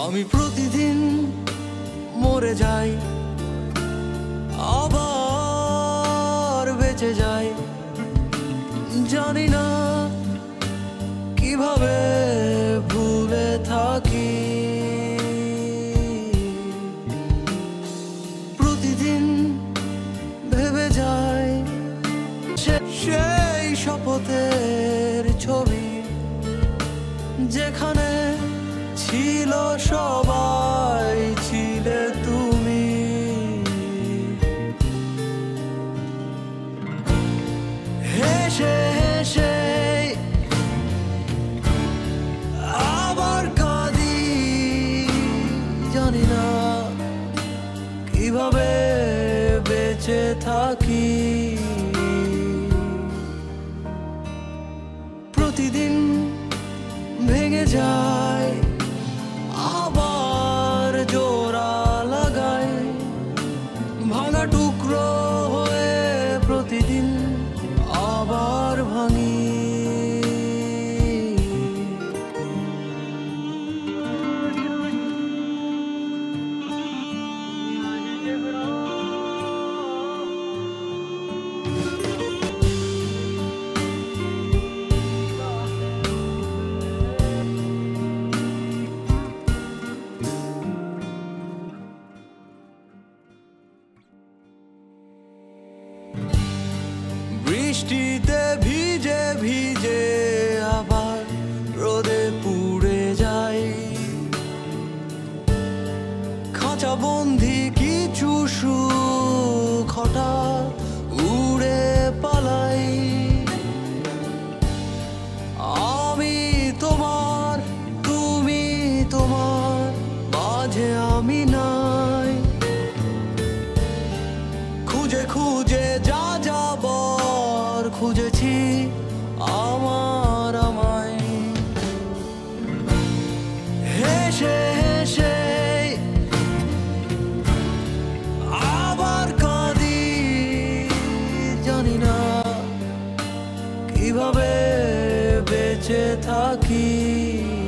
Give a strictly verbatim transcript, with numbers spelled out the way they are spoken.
আমি প্রতিদিন মরে যাই, আবার বেঁচে যাই, জানি না কিভাবে ভুলে থাকি। প্রতিদিন ভেবে যাই সেই শপথের ছবি, যেখানে ছিল সবাই, ছিলে তুমি। হেসে হেসে আবার কাঁদি, জানি না কিভাবে বেঁচে থাকি। প্রতিদিন ভেঙে যায়, আবার জোড়া লাগাই, ভাঙা টুকরো হয়ে প্রতিদিন আবার ভাঙি। বৃষ্টিতে ভিজে ভিজে আবার রোদে পুড়ে যাই, খাঁচা বন্দি কিছু সুখ হঠাৎ উড়ে পালাই। আমি তোমার, তুমি তোমার, মাঝে আমি নাই। খুঁজে খুঁজে যা যাবার খুঁজেছি আমার আমায়। হেসে হেসে আবার কাঁদি, জানি না কিভাবে বেঁচে থাকি।